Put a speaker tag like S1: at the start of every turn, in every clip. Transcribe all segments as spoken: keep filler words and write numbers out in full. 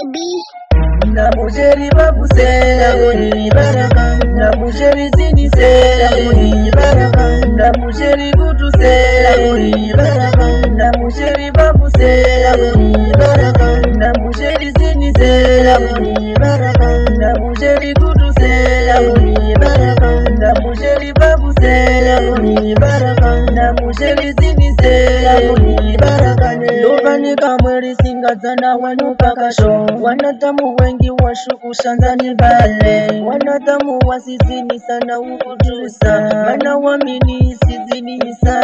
S1: baby.
S2: Na mujeri babusela uri baraka, na mujeri zinisela uri baraka, na mujeri kutusela uri baraka, na mujeri babusela uri baraka, na mujeri zinisela uri baraka, na mujeri kutusela uri baraka, na mujeri babusela uri baraka, na mujeri zinisela uri baraka. Lobani kamweri singazana wanu pakasho, wanadamu wengi washuku shanzani bale, wanadamu wasizini sana ukutusa, mana wamini sizinisa.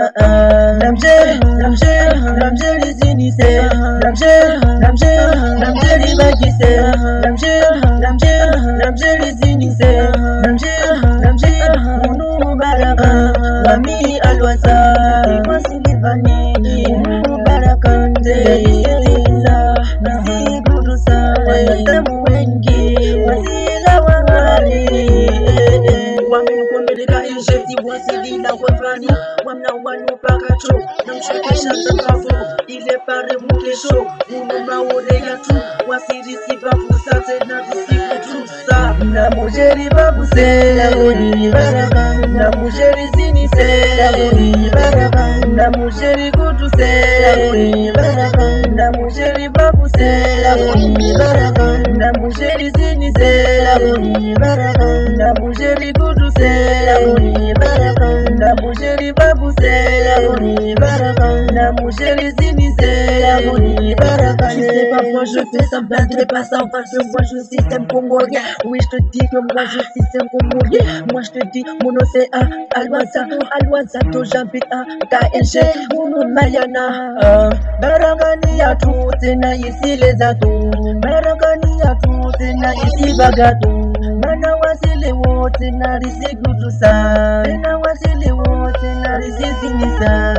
S2: Namje, namje, namje lizinise, namje, namje, namje libagise, namje, namje, namje lizinise, namje, namje, munu baraka, wami alwasa, ikwasi libani, munu baraka nze yelila, nasi kutusa, wanadamu wengi, wasila wangari. Wamini kumbelika injeti, wasilila wafani, wamna wanu pakacho, namshukisha takafu, ile pare mukesho, uno maore yatu, wasirisi babusa, tena disi kutusa. Na mujeri babusela uri baraka, na mujeri zinisela uri baraka, na mujeri kutusela uri baraka, na mujeri babusela uri baraka, na mujeri zinisela uri baraka, na mujeri kutusela uri baraka, na mujeri babusela uri baraka, na mujeri zinisela uri baraka. Tu sais parfois je fais semblant de pas savoir que moi je suis système congolais. Oui je te dis que moi je suis système congolais. Moi je te dis mon océan Alwazato, Alwazato j'habite à K L G, mon Mayana. Barangani ya tu tena ici les atos, barangani ya tu tena ici bagato. Mana wasile wote na risi kutusa, tena wasile wote na risi zinisa.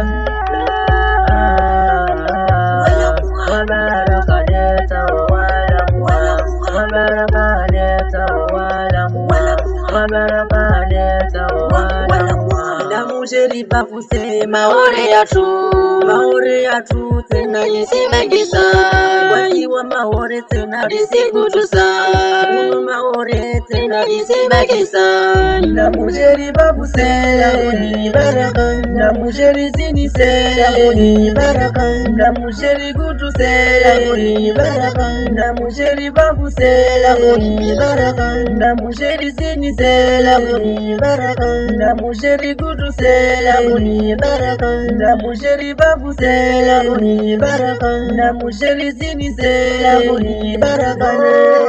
S2: Wabarakaleta walamu, wabarakaleta walamu, wabarakaleta walamu. Na mujeri babuse maore yatu, maore yatu tena yisi magisa. Waki wa maore tena risi kutusa, uno maore tena risi magisa. Na mujeri babusela uri baraka, na mujeri zinisela uri baraka, na mujeri kutusela uri baraka, na mujeri babusela uri baraka, na mujeri zinisela uri baraka, na mujeri kutusela uri baraka, na mujeri babusela uri baraka, na mujeri zinisela uri baraka.